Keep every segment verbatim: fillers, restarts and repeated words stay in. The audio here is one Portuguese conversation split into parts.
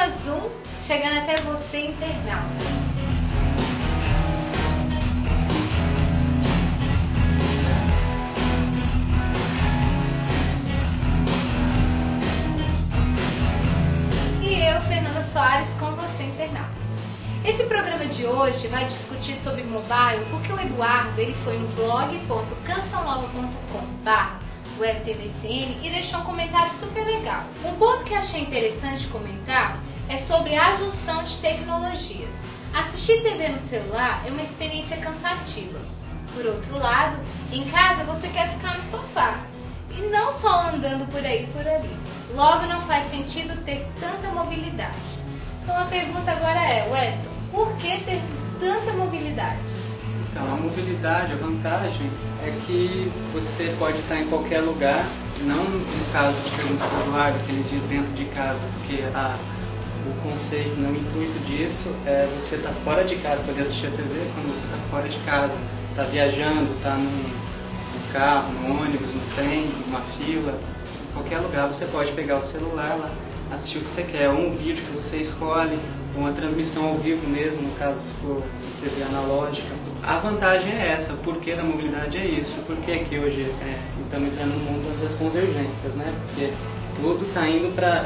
Sistema Zoom, chegando até você, internauta. E eu, Fernanda Soares, com você, internauta. Esse programa de hoje vai discutir sobre mobile porque o Eduardo ele foi no blog ponto canção nova ponto com barra web T V C N e deixou um comentário super legal. Um ponto que achei interessante comentar é sobre a junção de tecnologias. Assistir T V no celular é uma experiência cansativa. Por outro lado, em casa você quer ficar no sofá e não só andando por aí e por ali. Logo não faz sentido ter tanta mobilidade. Então a pergunta agora é, Wellington, por que ter tanta mobilidade? Então, a mobilidade, a vantagem é que você pode estar em qualquer lugar, não no caso de pergunta do Eduardo, que ele diz dentro de casa, porque a, o conceito, não, o intuito disso é você estar fora de casa, poder assistir a T V quando você está fora de casa, está viajando, está no, no carro, no ônibus, no trem, numa fila, em qualquer lugar você pode pegar o celular lá, assistir o que você quer, ou um vídeo que você escolhe, ou uma transmissão ao vivo mesmo, no caso se for T V analógica. A vantagem é essa, o porquê da mobilidade é isso, porque que hoje é, estamos entrando no mundo das convergências, né? Porque tudo está indo para...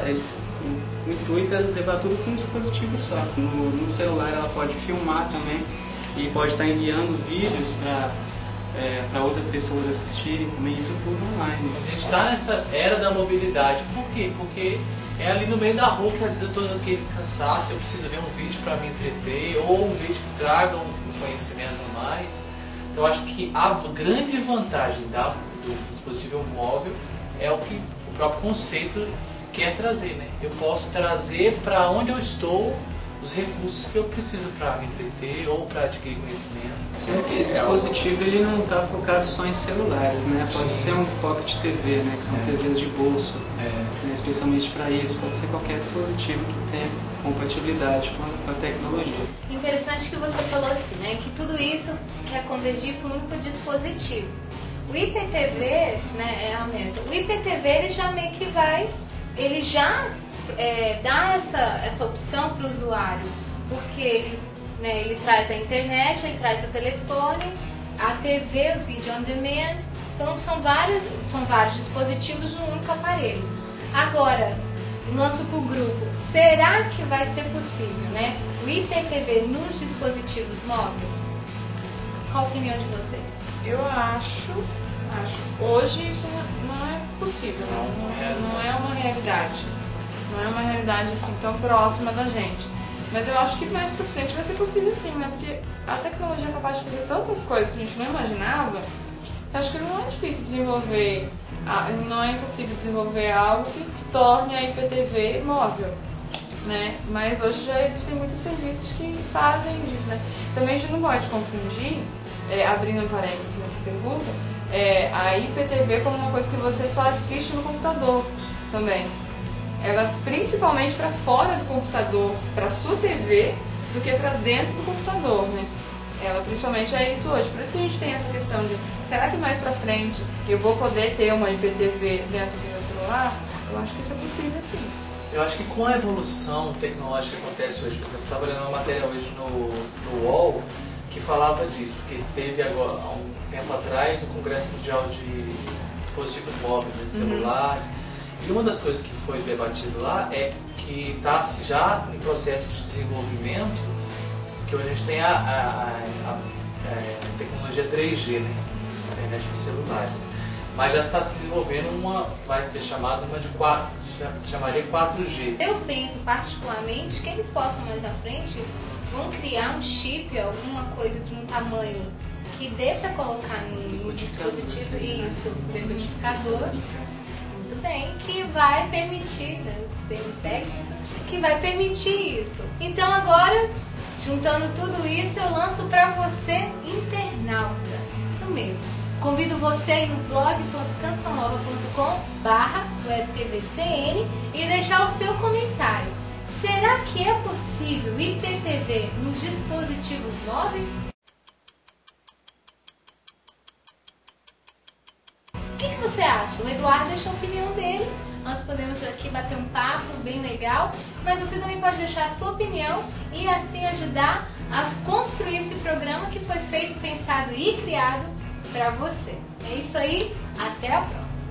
O intuito é levar tudo com um dispositivo só. No, no celular ela pode filmar também e pode estar enviando vídeos para é, para outras pessoas assistirem também, isso tudo online. A gente está nessa era da mobilidade. Por quê? Porque é ali no meio da rua que às vezes eu estou naquele cansaço, eu preciso ver um vídeo para me entreter, ou um vídeo que traga um conhecimento a mais. Então eu acho que a grande vantagem da, do dispositivo móvel é o que o próprio conceito quer trazer, né? Eu posso trazer para onde eu estou os recursos que eu preciso para me entreter ou para adquirir conhecimento. Só que o dispositivo ele não está focado só em celulares, né? Pode ser um Pocket T V, né? Que são é. T Vs de bolso, é, né? Especialmente para isso. Pode ser qualquer dispositivo que tenha compatibilidade com a, com a tecnologia. Interessante que você falou assim, né? Que tudo isso quer convergir para um único dispositivo. O I P T V, né? É a meta. O I P T V ele já meio que vai, ele já É, dá essa, essa opção para o usuário, porque ele, né, ele traz a internet, ele traz o telefone, a T V, os vídeos on demand, então são, vários são vários dispositivos num único aparelho. Agora, lanço para o grupo, será que vai ser possível, né, o I P T V nos dispositivos móveis? Qual a opinião de vocês? Eu acho, acho hoje isso não é possível, não, não é uma realidade. Não é uma realidade assim tão próxima da gente. Mas eu acho que mais pra frente vai ser possível sim, né? Porque a tecnologia é capaz de fazer tantas coisas que a gente não imaginava, que acho que não é difícil desenvolver, não é impossível desenvolver algo que torne a I P T V móvel, né? Mas hoje já existem muitos serviços que fazem disso, né? Também a gente não pode confundir, é, abrindo um parênteses nessa pergunta, é, a I P T V como uma coisa que você só assiste no computador também. Ela principalmente para fora do computador, para sua T V, do que para dentro do computador, né? Ela principalmente é isso hoje. Por isso que a gente tem essa questão de, será que mais para frente eu vou poder ter uma I P T V dentro do meu celular? Eu acho que isso é possível sim. Eu acho que com a evolução tecnológica que acontece hoje, por exemplo, eu estava lendo uma matéria hoje no, no U O L que falava disso, porque teve agora, há um tempo atrás, o Congresso Mundial de Dispositivos Móveis, de celular. Uhum. E uma das coisas que foi debatido lá é que está já em processo de desenvolvimento, que hoje a gente tem a, a, a, a tecnologia três G, né? Internet dos celulares. Mas já está se desenvolvendo uma, vai ser chamada uma de quatro, se chamaria quatro G. Eu penso particularmente que eles possam mais à frente vão criar um chip, alguma coisa de um tamanho que dê para colocar no, no dispositivo, isso, decodificador. Muito bem, que vai permitir, né, termo técnico, que vai permitir isso. Então agora, juntando tudo isso, eu lanço para você, internauta. Isso mesmo. Convido você a ir no blog ponto canção nova ponto com barra web T V C N e deixar o seu comentário. Será que é possível I P T V nos dispositivos móveis? O que, que você acha? O Eduardo deixou a opinião dele, nós podemos aqui bater um papo bem legal, mas você também pode deixar a sua opinião e assim ajudar a construir esse programa que foi feito, pensado e criado para você. É isso aí, até a próxima!